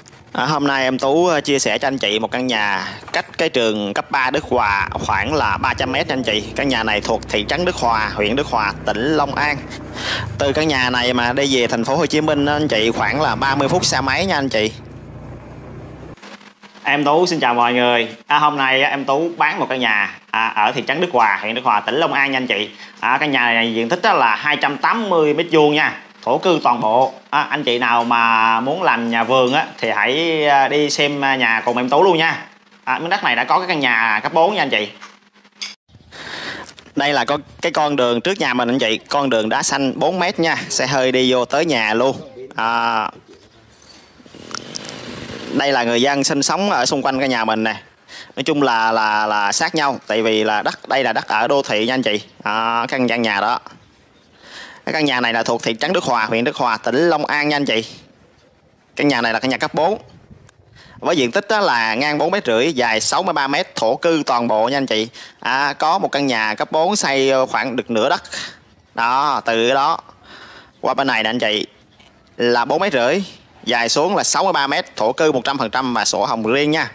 Hôm nay em Tú chia sẻ cho anh chị một căn nhà cách cái trường cấp 3 Đức Hòa khoảng là 300 m nha anh chị. Căn nhà này thuộc thị trấn Đức Hòa, huyện Đức Hòa, tỉnh Long An. Từ căn nhà này mà đi về thành phố Hồ Chí Minh anh chị khoảng là 30 phút xe máy nha anh chị. Em Tú xin chào mọi người. Hôm nay em Tú bán một căn nhà ở thị trấn Đức Hòa, huyện Đức Hòa, tỉnh Long An nha anh chị. Căn nhà này diện tích là 280 m² nha, thổ cư toàn bộ. Anh chị nào mà muốn làm nhà vườn thì hãy đi xem nhà cùng em Tú luôn nha. Miếng đất này đã có cái căn nhà cấp 4 nha anh chị. Đây là cái con đường trước nhà mình anh chị, con đường đá xanh 4 m nha, xe hơi đi vô tới nhà luôn. Đây là người dân sinh sống ở xung quanh căn nhà mình nè. Nói chung là sát nhau, tại vì là đây là đất ở đô thị nha anh chị. Căn nhà đó. Cái căn nhà này là thuộc thị trấn Đức Hòa, huyện Đức Hòa, tỉnh Long An nha anh chị. Căn nhà này là căn nhà cấp 4. Với diện tích đó là ngang 4,5 m, dài 63 m, thổ cư toàn bộ nha anh chị. Có một căn nhà cấp 4 xây khoảng được nửa đất. Đó, từ đó qua bên này nè anh chị là 4,5 m, dài xuống là 63 m, thổ cư 100% và sổ hồng riêng nha.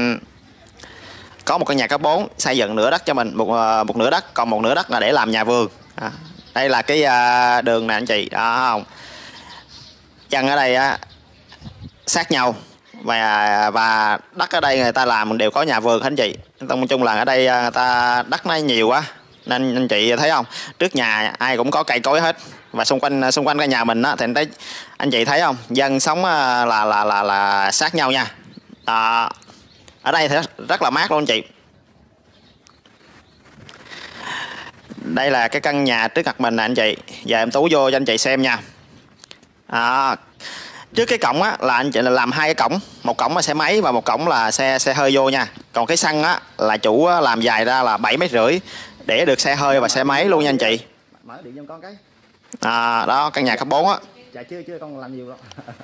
Có một căn nhà cấp 4 xây dựng nửa đất cho mình, một nửa đất, còn một nửa đất là để làm nhà vườn. Đây là cái đường này anh chị, đó không? Chân ở đây sát nhau và đất ở đây người ta làm đều có nhà vườn hết anh chị. Nói chung là ở đây người ta đất nó nhiều quá nên anh chị thấy không, trước nhà ai cũng có cây cối hết, và xung quanh cái nhà mình thì anh chị thấy không, dân sống là sát nhau nha. Ở đây thì rất là mát luôn anh chị. Đây là cái căn nhà trước mặt mình nè anh chị. Giờ em Tú vô cho anh chị xem nha. Trước cái cổng là anh chị là làm hai cái cổng, một cổng là xe máy và một cổng là xe hơi vô nha. Còn cái sân là chủ làm dài ra là 7,5 m để được xe hơi và xe máy luôn nha anh chị. Mở điện cho con cái. Đó căn nhà cấp 4 á. Dạ chưa con làm nhiều đâu.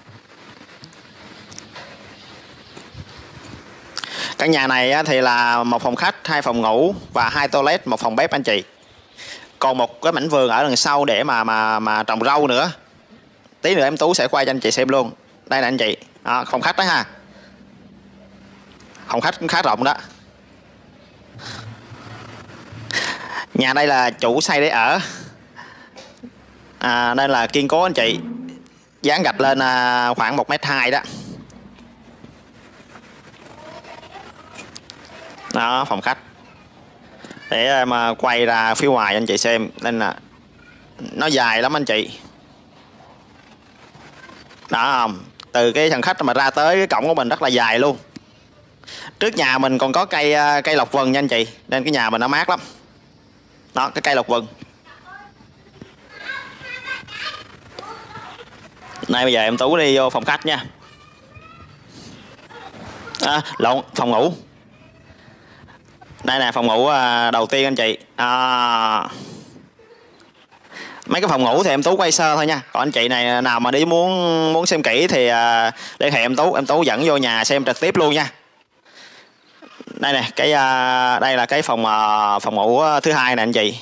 Căn nhà này thì là một phòng khách, 2 phòng ngủ và 2 toilet, một phòng bếp anh chị. Còn một cái mảnh vườn ở đằng sau để mà trồng rau nữa. Tí nữa em Tú sẽ quay cho anh chị xem luôn. Đây là anh chị, phòng khách đó ha. Phòng khách cũng khá rộng đó. Nhà đây là chủ xây để ở. Đây là kiên cố anh chị. Dán gạch lên khoảng 1,2 m đó. Đó, phòng khách. Để mà quay ra phía ngoài anh chị xem, nên là nó dài lắm anh chị. Đó không? Từ cái sân khách mà ra tới cái cổng của mình rất là dài luôn. Trước nhà mình còn có cây lộc vừng nha anh chị, nên cái nhà mình nó mát lắm. Đó, cái cây lộc vừng. Nay bây giờ em Tú đi vô phòng khách nha. Lộn, phòng ngủ. Đây nè, phòng ngủ đầu tiên anh chị. Mấy cái phòng ngủ thì em Tú quay sơ thôi nha. Còn anh chị này nào mà đi muốn xem kỹ thì liên hệ em Tú dẫn vô nhà xem trực tiếp luôn nha. Đây nè, đây là cái phòng ngủ thứ hai nè anh chị.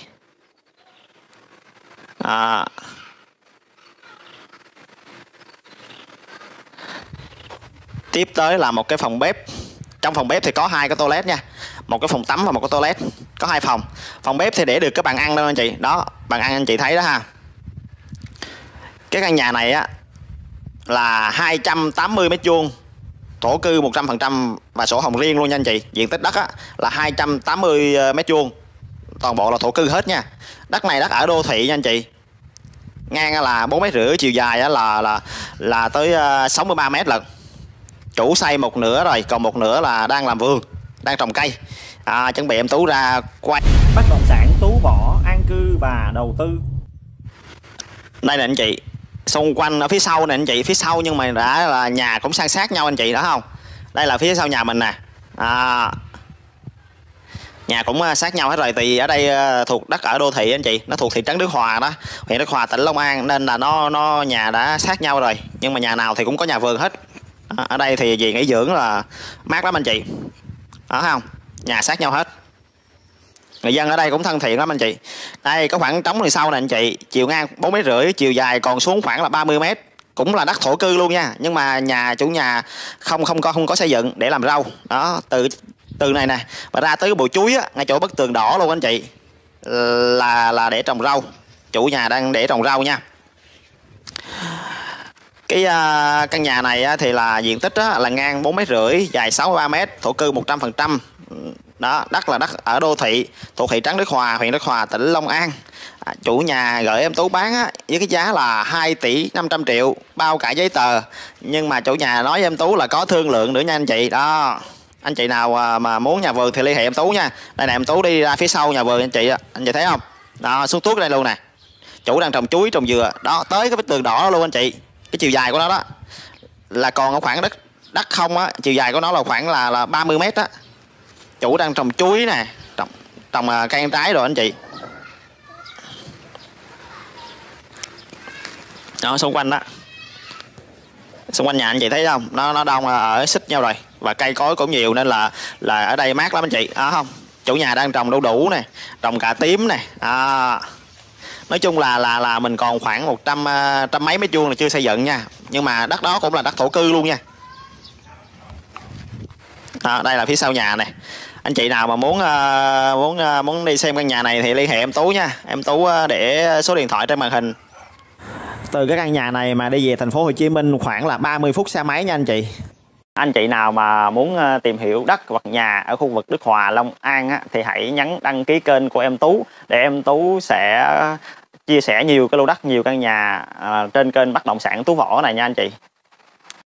Tiếp tới là một cái phòng bếp. Trong phòng bếp thì có 2 cái toilet nha, một cái phòng tắm và một cái toilet, có 2 phòng. Phòng bếp thì để được cái bàn ăn đâu anh chị. Đó, bàn ăn anh chị thấy đó ha. Cái căn nhà này là 280 m², thổ cư 100% và sổ hồng riêng luôn nha anh chị. Diện tích đất là 280 m², toàn bộ là thổ cư hết nha. Đất này đất ở đô thị nha anh chị. Ngang là 4,5 m, chiều dài là tới 63 m lận. Chủ xây một nửa rồi, còn một nửa là đang làm vườn, đang trồng cây. Chuẩn bị em Tú ra quay. Bất động sản Tú Võ an cư và đầu tư. Đây nè anh chị, xung quanh ở phía sau nè anh chị, phía sau nhưng mà đã là nhà cũng san sát nhau anh chị, đó không? Đây là phía sau nhà mình nè. Nhà cũng sát nhau hết rồi, thì ở đây thuộc đất ở đô thị anh chị, nó thuộc thị trấn Đức Hòa đó, huyện Đức Hòa, tỉnh Long An, nên là nó nhà đã sát nhau rồi, nhưng mà nhà nào thì cũng có nhà vườn hết. Ở đây thì về nghỉ dưỡng là mát lắm anh chị, đó không? Nhà sát nhau hết. Người dân ở đây cũng thân thiện lắm anh chị. Đây có khoảng trống đằng sau nè anh chị, chiều ngang 4,5 m, chiều dài còn xuống khoảng là 30 m. cũng là đất thổ cư luôn nha, nhưng mà chủ nhà không có xây dựng để làm rau đó. Từ này nè và ra tới cái bụi chuối á, ngay chỗ bức tường đỏ luôn anh chị, là để trồng rau. Chủ nhà đang để trồng rau nha. Cái căn nhà này á, thì là diện tích á, là ngang 4,5 m, dài 63 m, thổ cư 100%. Đó, đất là đất ở đô thị, thuộc thị trấn Đức Hòa, huyện Đức Hòa, tỉnh Long An. Chủ nhà gửi em Tú bán á, với cái giá là 2 tỷ 500 triệu bao cả giấy tờ. Nhưng mà chủ nhà nói với em Tú là có thương lượng nữa nha anh chị. Đó, anh chị nào mà muốn nhà vườn thì liên hệ em Tú nha. Đây nè, em Tú đi ra phía sau nhà vườn anh chị thấy không? Đó, xuống tuốt đây luôn nè. Chủ đang trồng chuối trồng dừa đó, tới cái bức tường đỏ đó luôn anh chị. Cái chiều dài của nó đó là còn ở khoảng đất không á, chiều dài của nó là khoảng là 30 m á. Chủ đang trồng chuối nè, trồng cây ăn trái rồi anh chị. Đó, xung quanh đó, xung quanh nhà anh chị thấy không, nó đông ở xích nhau rồi, và cây cối cũng nhiều nên là ở đây mát lắm anh chị. Không, chủ nhà đang trồng đu đủ nè, trồng cà tím nè. Nói chung là mình còn khoảng 100 mấy mét vuông là chưa xây dựng nha, nhưng mà đất đó cũng là đất thổ cư luôn nha. Đây là phía sau nhà này. Anh chị nào mà muốn đi xem căn nhà này thì liên hệ em Tú nha. Em Tú để số điện thoại trên màn hình. Từ cái căn nhà này mà đi về thành phố Hồ Chí Minh khoảng là 30 phút xe máy nha anh chị. Anh chị nào mà muốn tìm hiểu đất hoặc nhà ở khu vực Đức Hòa, Long An á, thì hãy nhấn đăng ký kênh của em Tú để em Tú sẽ chia sẻ nhiều cái lô đất, nhiều căn nhà trên kênh bất động sản Tú Võ này nha anh chị.